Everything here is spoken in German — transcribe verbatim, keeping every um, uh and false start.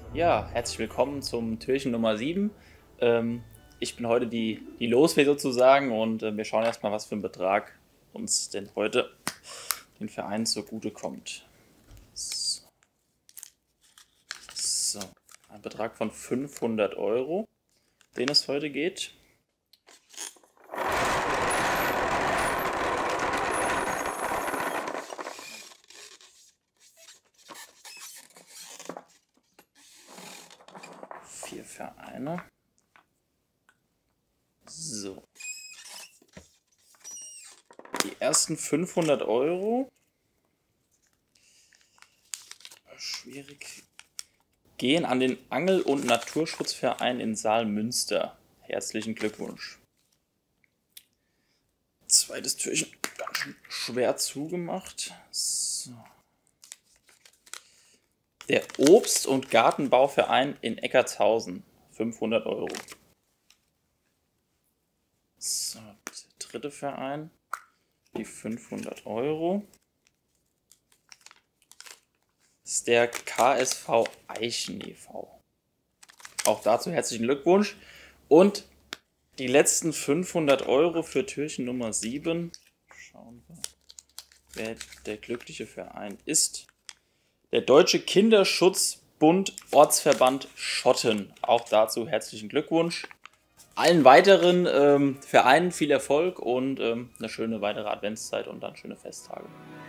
Ja, herzlich willkommen zum Türchen Nummer sieben. Ähm, ich bin heute die, die Losfee sozusagen und äh, wir schauen erstmal, was für ein Betrag uns denn heute den Verein zugutekommt. So. so, ein Betrag von fünfhundert Euro, den es heute geht. Vier Vereine. So. Die ersten fünfhundert Euro. Schwierig. Gehen an den Angel- und Naturschutzverein in Saalmünster. Herzlichen Glückwunsch. Zweites Türchen ganz schön schwer zugemacht. So. Der Obst- und Gartenbauverein in Eckartshausen. fünfhundert Euro. So, der dritte Verein. Die fünfhundert Euro. Das ist der K S V Eichen e V Auch dazu herzlichen Glückwunsch. Und die letzten fünfhundert Euro für Türchen Nummer sieben. Schauen wir, wer der glückliche Verein ist. Der Deutsche Kinderschutzbund Ortsverband Schotten. Auch dazu herzlichen Glückwunsch. Allen weiteren ähm, Vereinen viel Erfolg und ähm, eine schöne weitere Adventszeit und dann schöne Festtage.